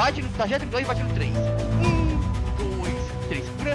bate no trajeto 2 e bate no 3. 1, 2, 3, segura.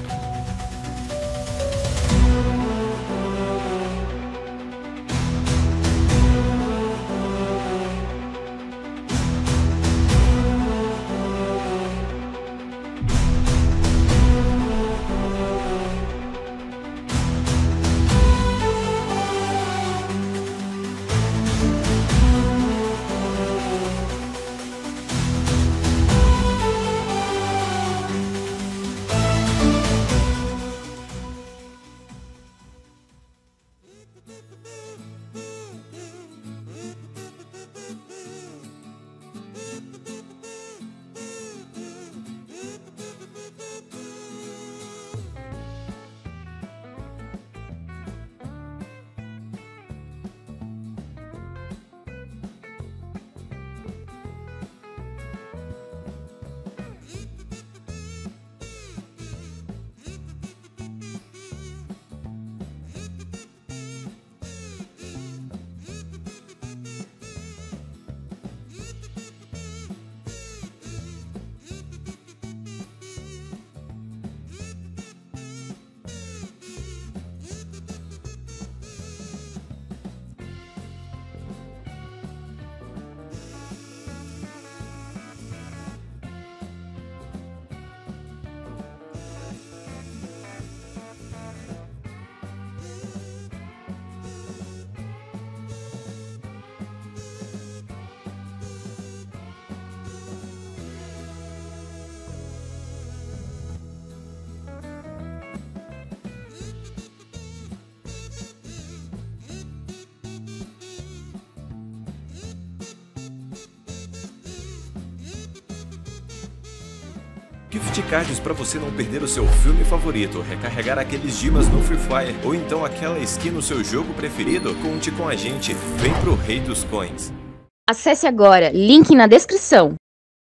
Gift cards para você não perder o seu filme favorito, recarregar aqueles dimas no Free Fire ou então aquela skin no seu jogo preferido? Conte com a gente, vem pro Rei dos Coins. Acesse agora, link na descrição.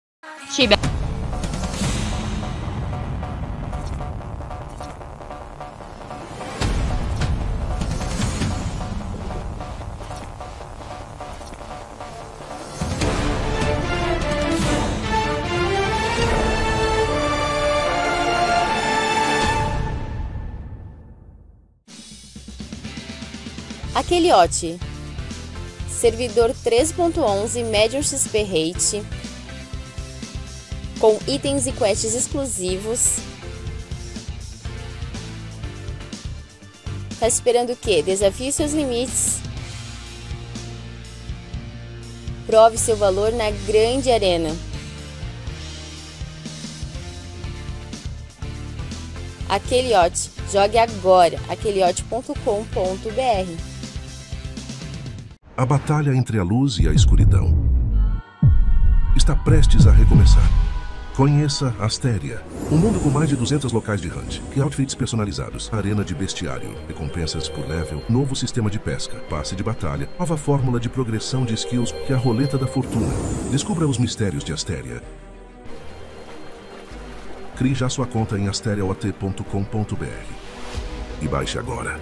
Tibia. Aqueliote, servidor 3.11 Medium XP Rate, com itens e quests exclusivos. Tá esperando o quê? Desafie seus limites. Prove seu valor na grande arena. Aqueliote, jogue agora, aqueliote.com.br. A batalha entre a luz e a escuridão está prestes a recomeçar. Conheça Astéria, um mundo com mais de 200 locais de hunt, que outfits personalizados, arena de bestiário, recompensas por level, novo sistema de pesca, passe de batalha, nova fórmula de progressão de skills que é a roleta da fortuna. Descubra os mistérios de Astéria. Crie já sua conta em asteriaot.com.br e baixe agora.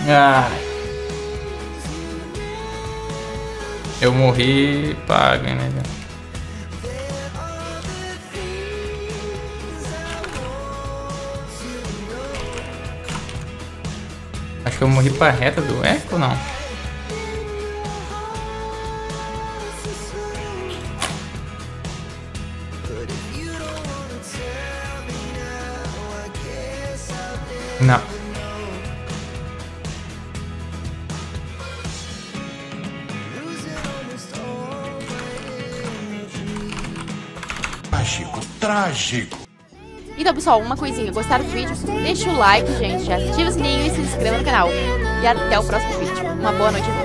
Ai. Eu morri, paga, né? Acho que eu morri pra reta do eco, não? Não. Trágico, trágico. Então, pessoal, uma coisinha. Gostaram do vídeo? Deixa o like, gente. Ativa o sininho e se inscreva no canal. E até o próximo vídeo. Uma boa noite a todos.